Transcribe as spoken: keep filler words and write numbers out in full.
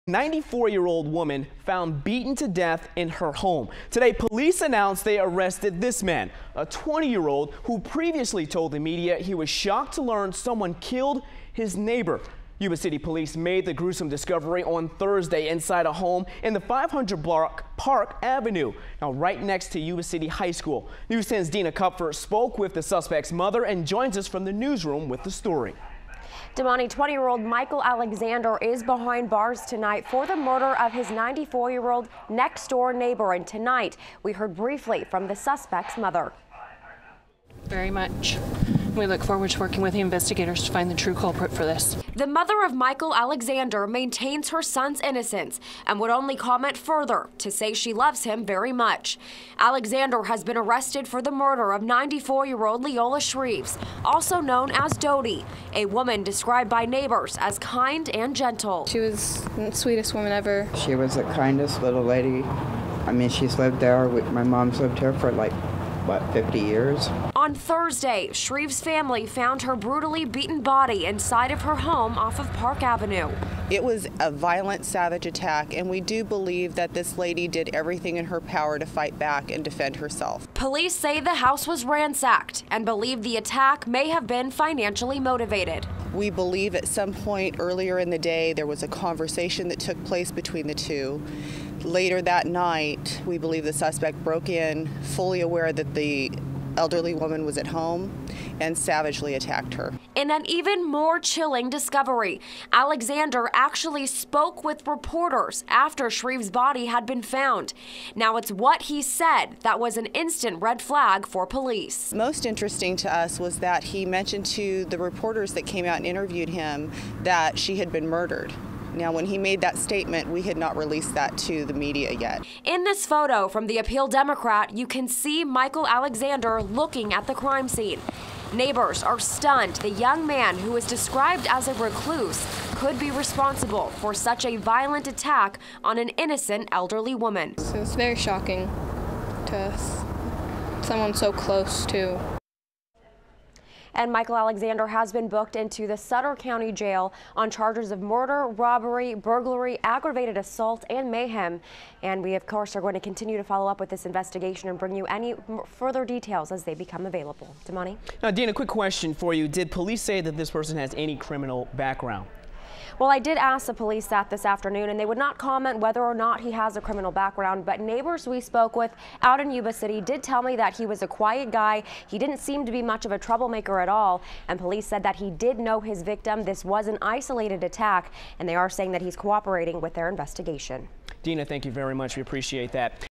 ninety-four-year-old woman found beaten to death in her home. Today, police announced they arrested this man, a twenty-year-old who previously told the media he was shocked to learn someone killed his neighbor. Yuba City Police made the gruesome discovery on Thursday inside a home in the five hundred block Park Avenue, now right next to Yuba City High School. News ten's Dina Kupfer spoke with the suspect's mother and joins us from the newsroom with the story. Damani, twenty-year-old Michael Alexander is behind bars tonight for the murder of his ninety-four-year-old next-door neighbor. And tonight, we heard briefly from the suspect's mother. Very much. We look forward to working with the investigators to find the true culprit for this. The mother of Michael Alexander maintains her son's innocence and would only comment further to say she loves him very much. Alexander has been arrested for the murder of ninety-four-year-old Leola Shreves, also known as Dodie, a woman described by neighbors as kind and gentle. She was the sweetest woman ever. She was the kindest little lady. I mean, she's lived there. My mom's lived here for like, what, fifty years? On Thursday, Shreves' family found her brutally beaten body inside of her home off of Park Avenue. It was a violent, savage attack, and we do believe that this lady did everything in her power to fight back and defend herself. Police say the house was ransacked and believe the attack may have been financially motivated. We believe at some point earlier in the day there was a conversation that took place between the two. Later that night, we believe the suspect broke in, fully aware that the elderly woman was at home, and savagely attacked her. In an even more chilling discovery, Alexander actually spoke with reporters after Shreves' body had been found. Now it's what he said that was an instant red flag for police. Most interesting to us was that he mentioned to the reporters that came out and interviewed him that she had been murdered. Now, when he made that statement, we had not released that to the media yet. In this photo from the Appeal Democrat, you can see Michael Alexander looking at the crime scene. Neighbors are stunned the young man, who is described as a recluse, could be responsible for such a violent attack on an innocent elderly woman. So it's very shocking to us. Someone so close to. And Michael Alexander has been booked into the Sutter County Jail on charges of murder, robbery, burglary, aggravated assault, and mayhem. And we, of course, are going to continue to follow up with this investigation and bring you any further details as they become available. Damani? Now, Dean, a quick question for you. Did police say that this person has any criminal background? Well, I did ask the police that this afternoon, and they would not comment whether or not he has a criminal background, but neighbors we spoke with out in Yuba City did tell me that he was a quiet guy. He didn't seem to be much of a troublemaker at all, and police said that he did know his victim. This was an isolated attack, and they are saying that he's cooperating with their investigation. Dina, thank you very much. We appreciate that.